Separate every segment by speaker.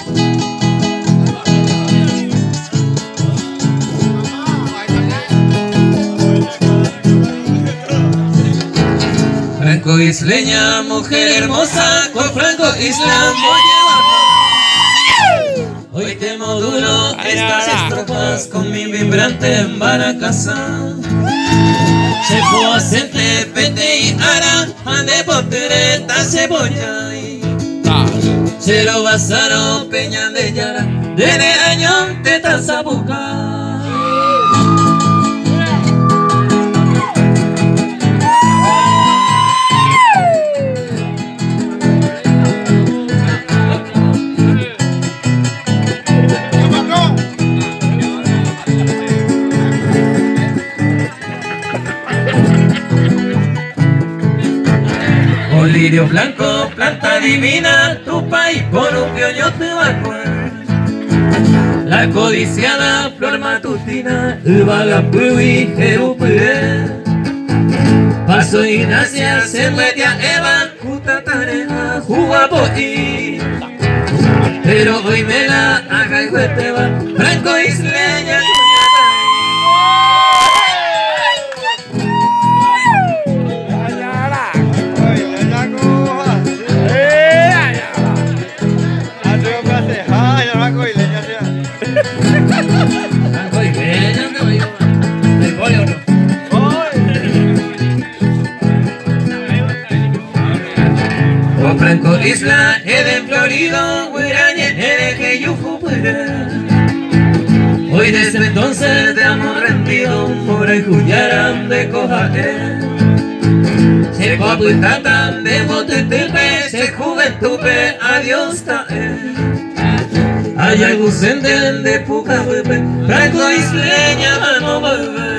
Speaker 1: Franco isleña, mujer hermosa, con Franco Isla voy llevando. Hoy te modulo estas estrofas con mi vibrante baracasa. Se fue sente pete y ara, ande potereta cebolla. Se lo basaron peña de yara, de añón te tas a buscar. Lirio blanco, planta divina, tu país por un pioño te va a comer. La codiciada flor matutina, Ubagapu y Jerupé. Paso Ignacia, se media Eva, Cutatareja, Jugapoí. Pero hoy me la haga y jueteba, Franco isleña. Franco Isla, Eden Florido, Huirañe, Ereje, Yufupere. Hoy desde entonces de amor rendido, por el Juyaram de Cojaé. Se coaputatan de Botetepe, se juventupe, adiós tae. Allá Gusenden de Pucahuepe, Franco Isleña, vamos a volver.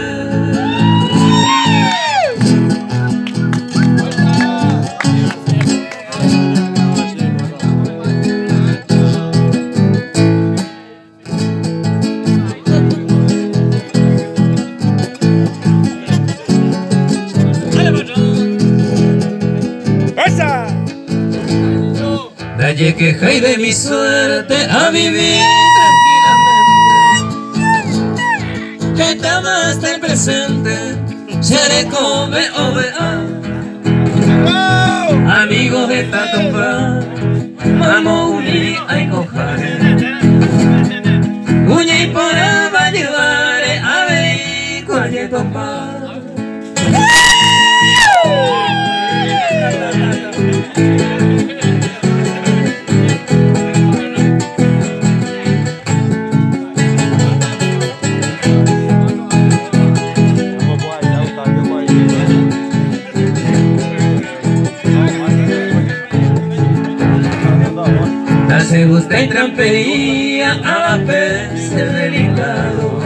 Speaker 1: Dalle queja y de mi suerte a vivir tranquilamente. Que estaba hasta el presente, seré come ovea. Amigos de Tatomba, vamos unir a cojar. Uña y por el va a llevar a ver cualquier tomba. Se gusta y trampería a pez el delicado.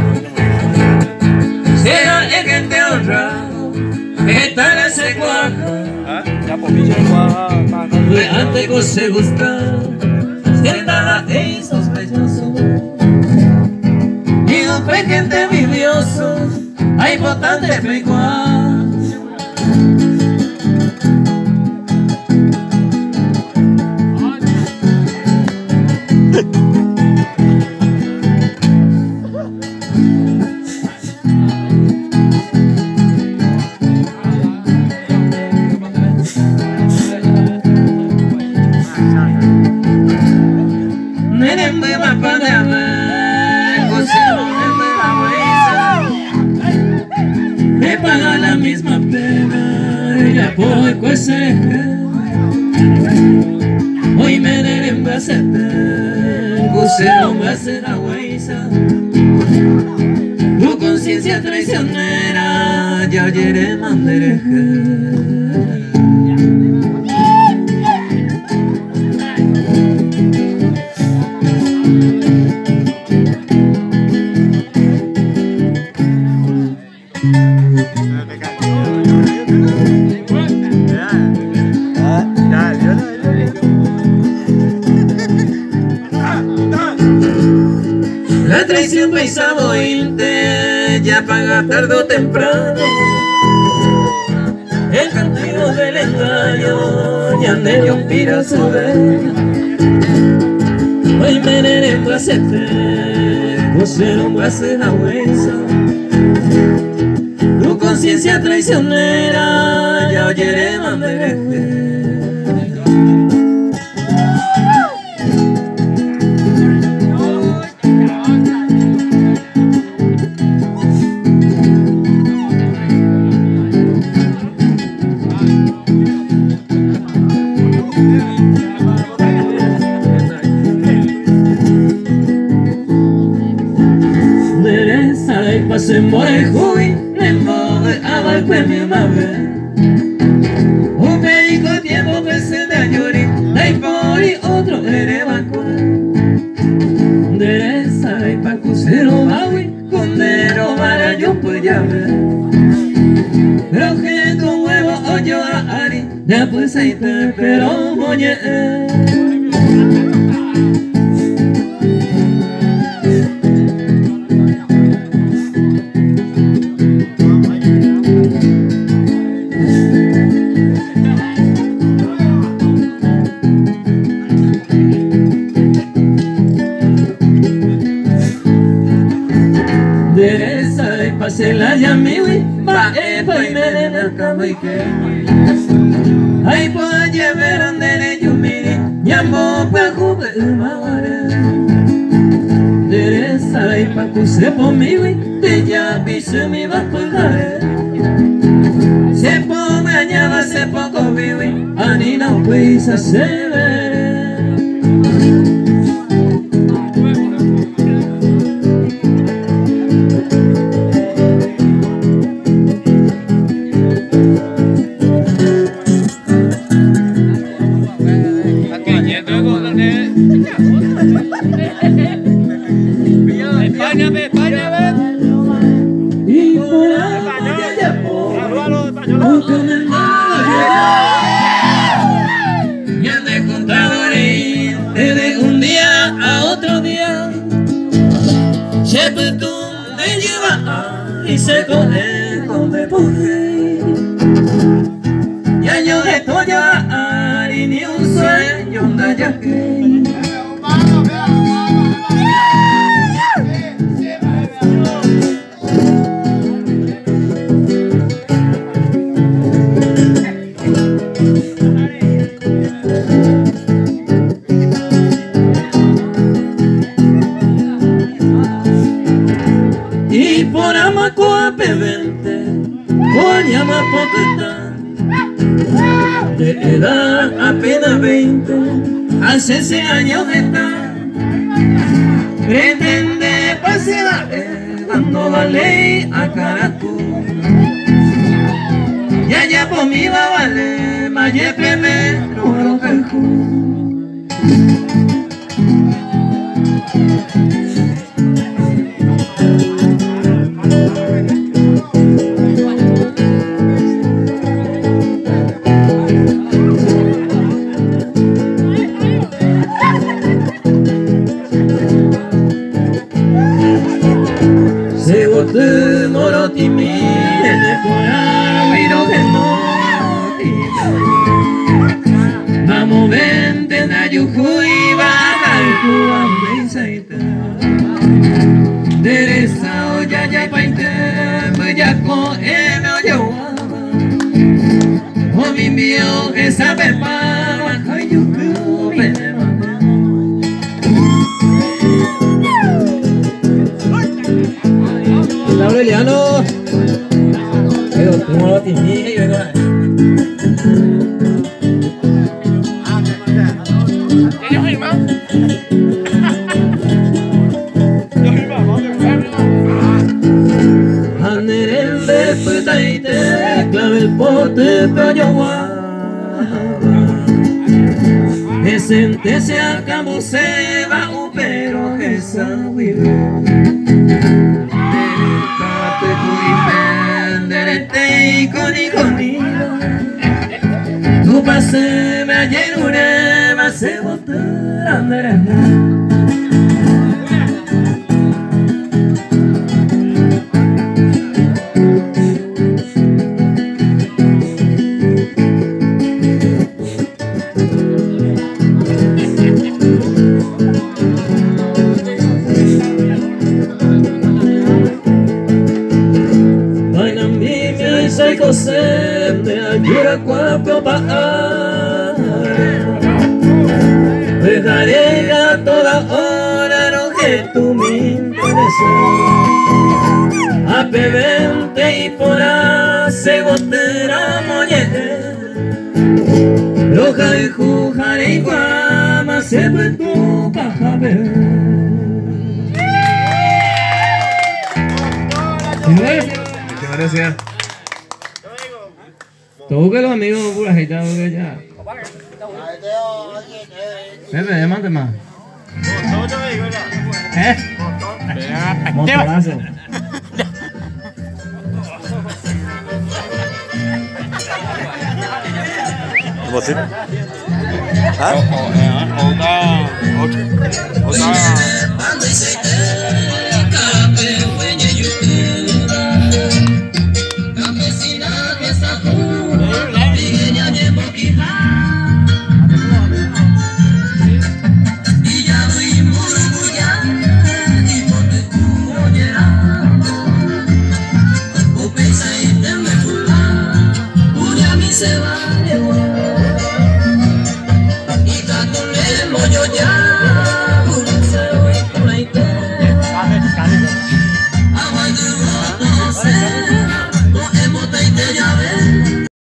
Speaker 1: Será el gente honrado que tal se cuaja. De antes se gusta ser nada es sospechoso. Y un gente vidioso hay botante pecuar. Me paga la misma pena, ella por cuese. Hoy me deben basete, cusero me hace la huesa. Tu conciencia traicionera, ya ayer mandereje. La traición paisa bointe ya paga tarde o temprano. El castigo del engaño ya de un pira su vez. Hoy menere placete Cosero hace la huesa Tu conciencia traicionera Ya oyere mandereje Se muere juy, nembo de aval que mi madre. Un médico tiempo que se da llori, dai pori otro erebaco. Dereza y pacusero bawi, condero para yo pues ya ver. Pero que con huevo oyo a ari, ya pues ahí te pero moñe. Se la llamiwi, va epa y me den el camaike. Ay, puedo llevar andere yumiri, nyambo pa jube umaware. Deresa y pa kuse po miwi, te ya bisu mi va pagare. Se po mañana se poco viwi, anina upuisa se veré. Y se coge con me puje y año de toya y ni un sueño anda ya que y por amacoa pebente por llama poqueta de edad apenas 20 hace 6 años está pretende pasear dando la ley a Caracú y allá por mi va vale maye primero lo calcu. Se moroti mi ene pora viro que moroti vamos vente na yuhui baja el cuban beisaita deresa oya ya painte ya con eme oyo o mi mío que sabe para hayuku venema. Aureliano, pero como lo tiene yo no. ¿Tienes firma? ¿Yo firma? Anerel de putaite, clave el pote toyowa. Esente se acabó se va pero esa vive. Tu pase me ayer une va se botar andere. Dura cuatro pares. Dejaré a toda hora lo que tú me interesas. A pebente y por hace gotera moñete. Loja y jujare y guama se puesto para ver.
Speaker 2: Muchas gracias.
Speaker 1: Tú que los amigos puras agitados que ya. Pepe, mande más. Motorazo.
Speaker 2: ¿Vos
Speaker 1: se va de y tanto le moño ya.